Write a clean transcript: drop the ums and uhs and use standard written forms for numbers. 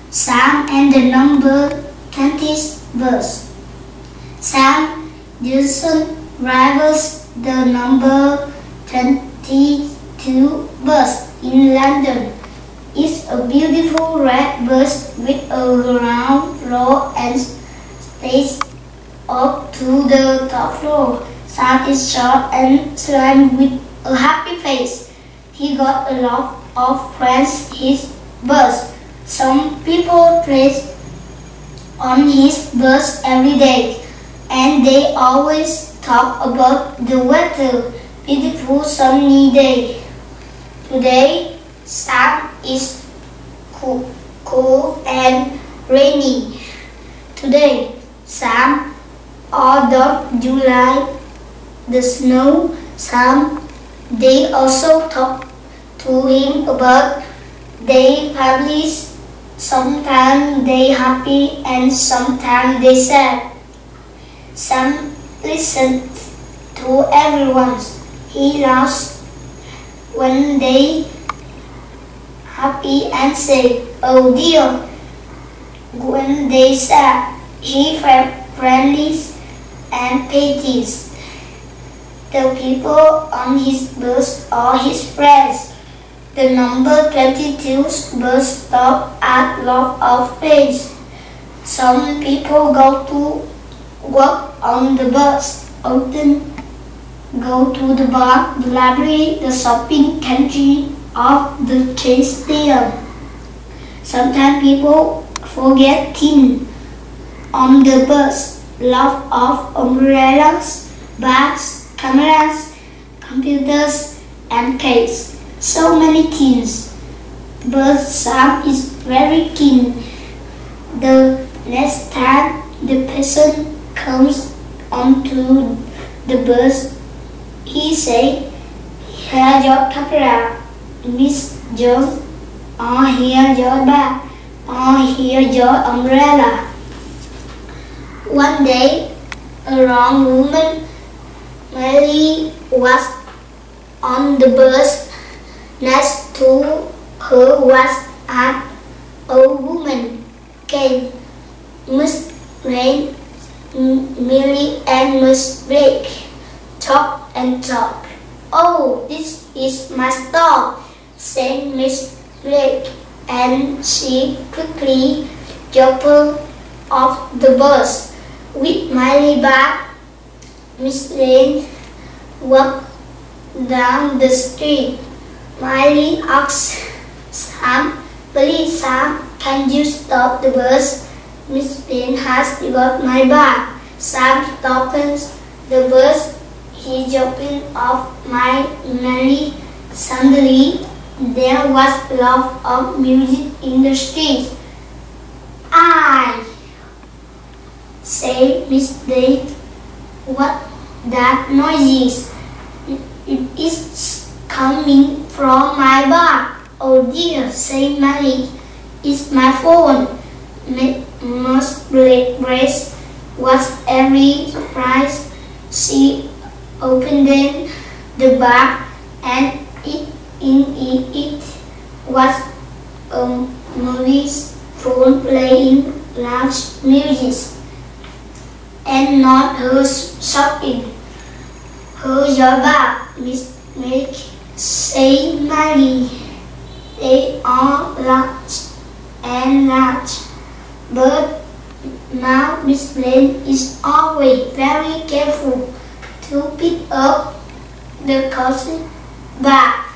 Sam and the number 20 bus. Sam doesn't rivals the number 22 bus in London. It's a beautiful red bus with a round floor and stays up to the top floor. Sam is short and slim with a happy face. He got a lot of friends his bus. Some people trace on his bus every day, and they always talk about the weather. Beautiful sunny day. Today, Sam is cool and rainy. Today, Sam, or don't you like the snow? Sam, they also talk to him about their families. Sometimes they happy and sometimes they sad. Sam listens to everyone. He laughs when they happy and say, "Oh dear." When they sad, he friendly and pities the people on his bus or his friends. The number 22 bus stops at lot of place. Some people go to work on the bus, often go to the bar, the library, the shopping canteen, or the train station. Sometimes people forget things on the bus. Lot of umbrellas, bags, cameras, computers, and cakes. So many things. But Sam is very keen. The next time the person comes onto the bus, he say, "Here's your camera, Miss Jones," or "Here's your bag," or "Here's your umbrella." One day, a young woman, Mary, was on the bus. Next to her was an old woman, Kate, Miss Rain, Millie, and Miss Blake. Talk and talk. "Oh, this is my store," said Miss Blake, and she quickly jumped off the bus. With Miley back, Miss Lane walked down the street. Miley asked Sam, "Please, Sam, can you stop the bus? Miss Lane has got my bag." Sam stopped the bus. He jumped off Miley. Suddenly, there was a lot of music in the street. "I," said Miss Lane. "What that noise is? It is coming from my bag." "Oh dear," said Miley. "It's my phone." Miss Grace was very surprised. She opened the bag, and in it was a Mary's phone playing loud music, and not her shopping. "Here's your bag, Miss Blake," said Miley. "They are large and large, but now Miss Blake is always very careful to pick up the cousin bag."